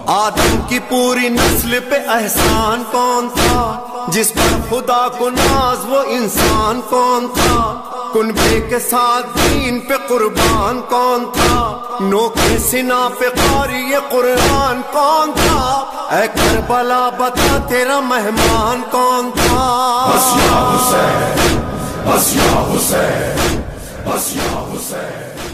आदम की पूरी नस्ल पे एहसान कौन था, जिस पर खुदा को नाज वो इंसान कौन था। कुनबे के साथ दीन पे कुर्बान कौन था, नोके सिना पे कारी ये कुरान कौन था। ऐ करबला बता तेरा मेहमान कौन था। बस या हुसैन, बस या हुसैन, बस या हुसैन।